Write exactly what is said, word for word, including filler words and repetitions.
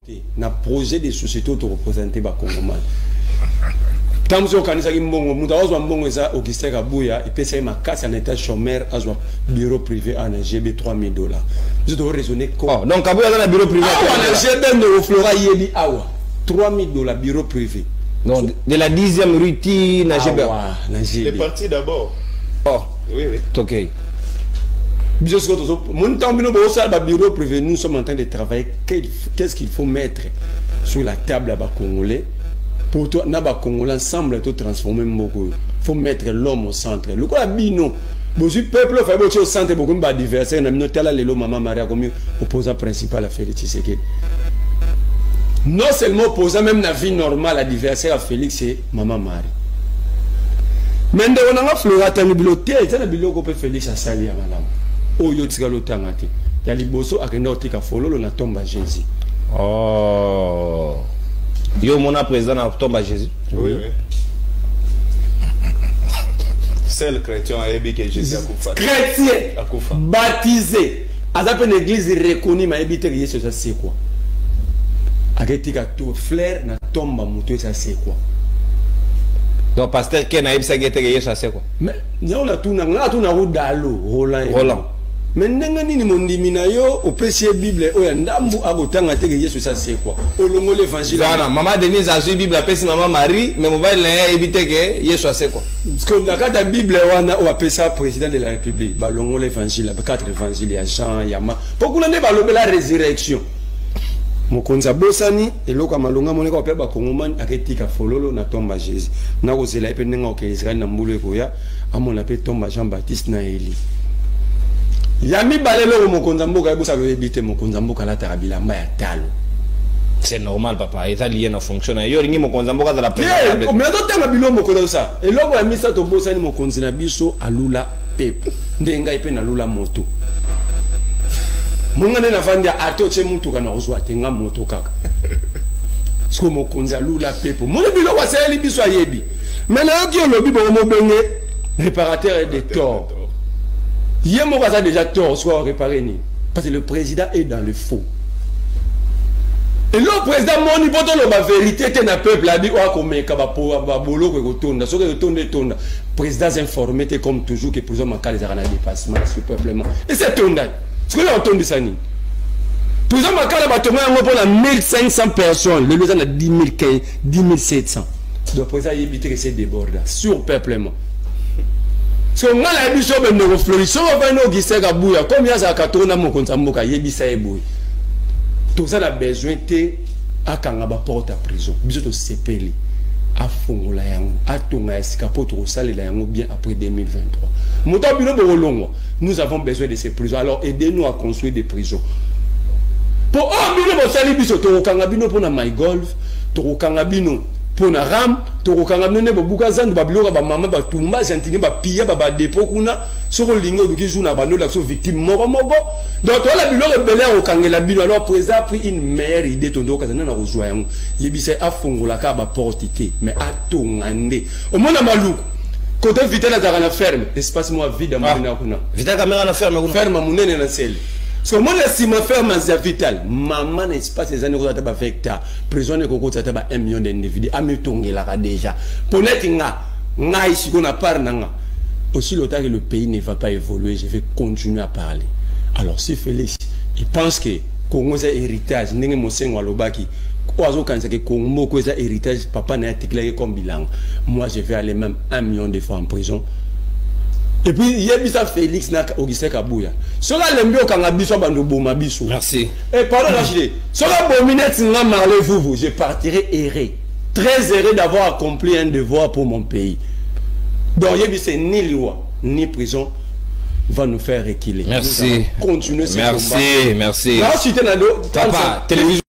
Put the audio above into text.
na projet de société auto représenter ba Congolais. Tant que kanisa ki mbongo muta ozwa mbongo eza Augustin Kabuya et pesa ma casse en état chômeur azwa bureau privé en G B trois mille dollars. Je dois raisonner quoi. Oh, donc Kabuya dans un bureau privé en G B de Flora Yeli awa trois mille dollars bureau privé. Donc de la dixième rue Ti na G B. Ah c'est parti d'abord. Oh, oui oui. OK. Mon temps bureau privé, nous sommes en train de travailler. Qu'est-ce qu'il faut mettre sur la table à Congolais pour toi, Naba Congolais ensemble tout transformer beaucoup. Il faut mettre l'homme au centre. Le quoi bino, le peuple fait beaucoup au centre beaucoup de diverses. On a mis tel le maman Maria comme opposant principal à Félix Tshisekedi. Non seulement opposant même la vie normale à diverses à Félix et maman Marie. Mais on a Flora bibliothèque, c'est la bibliothèque Félix à Sali à madame. Oyo tika lotangati ya liboso akenda otika fololo na tomba Jésus. Oh, yo mona président na tomba Jésus. Oui oui. C'est le chrétien a ébi que Jésus a kufa. Chrétien baptisé azape une église reconnue ma ébi te Yesu ça c'est quoi. Aketika to fleur na tomba muto ça c'est quoi. Donc pasteur Ken a ébi ça gete Yesu ça c'est quoi. Mais on a tout na on a tout na Rodalo Roland. Roland. Mais ndenge ni mondimi na yo opesi bible oya ndambu agotanga teke Yesu ça c'est quoi olongo l'évangile voilà maman Denise a su bible apesi maman Marie mais mobile na éviter que Yesu c'est quoi parce que dans la bible wana o apesa président de la république ba longo l'évangile ba quatre évangiles ya Jean Yama pokuna ne ba lobela résurrection mokonza bosani eloko malonga moneka pe ba kongomani aketika fololo na tomba Jésus na ko zela pe ndenga o Israël na mbulu ekoya amona pe tomba Jean Baptiste na Eli. Yami balelo mokonza mboka ebosa ko ebite mokonza mboka la tarabila mba ya talo. C'est normal papa, et ça lié na fonction na yo ringi mokonza mboka za la présidence. Mais mais to tanga bilo mokonza ça. Et loko ya misa to bosa ni mokonzi na biso alula pepe. Ndenga ipe na lula moto. Mungane na vandia ato che mutu kana ozwa tenga moto kaka. Sko mokonza lula pepe. Mone bilo wa seli biso ayebi. Mais na yo ki olobi bo mo benge réparateur de tort. Yemo a déjà tort, soit réparé ni. Parce que le président est dans le faux. Et le président, mon niveau de la vérité, c'est un peuple a dit, oh, comme un cabapolo, babolo, que retourne, ce que retourne, retourne. Président informé, comme toujours, que le président manque les arènes de dépassement, ce peuplement. Et c'est tourné. Ce que l'on entend de ça, ni. Le président manque les bâtiments, on a mille cinq cents personnes. Le président a dix mille sept cents. Le président a évité que c'est débordant. Surpeuplement. So nga la biso be no floriso ba no giseka buya comme ya za katona mo konza mboka yebisa eboy to ça a besoin te akanga ba porte à prison biso to sepeli afongola yango atonga esika poto salela yango bien après deux mille vingt-trois moto bino bolongo nous avons besoin de ces prisons alors aidez-nous à construire des prisons pour oh bino bo sali biso to kanga bino pona my golf to kanga bino pona ram to kanga nene bobuka zandu babiloka ba mama ba tumba santini ba pia ba ba dépôt kuna soko lingo duki jour na bando la so victime moko moko donc la biloka belé o kangela bino alors président a pris une meilleure idée tondo kazana na kozwa yango yebisa afongola ka ba portité mais atongande au mona maluku côté vite na zaka na ferme espace moi vide amuna kuna vite caméra na ferme kuna ferme munene na sel. So mon estime ferme à vital maman espace les années ko ta vecteur prison ne ko ta ba un million d'individus ametongela ka déjà pour net nga nga ici qu'on a parlé nga aussi longtemps que le pays ne va pas évoluer je vais continuer à parler alors si Félix il pense que Congo c'est héritage ndenge mosengo alobaki oazo kanisa que Congo ko c'est héritage papa na déclaré comme bilan moi je vais aller même un million de fois en prison. Et puis, il y a bisa Félix na Augustin Kabuya. Cela l'embio quand la biso bando boma biso. Merci. Et pardon, Rachid. Cela bominette n'a marlé vous, je partirai erré. Très erré d'avoir accompli un devoir pour mon pays. Donc, il y a bisa ni loi, ni prison va nous faire reculer. Merci. Continuer ce merci, combat. merci. Là, si tu es dans Papa, télévision.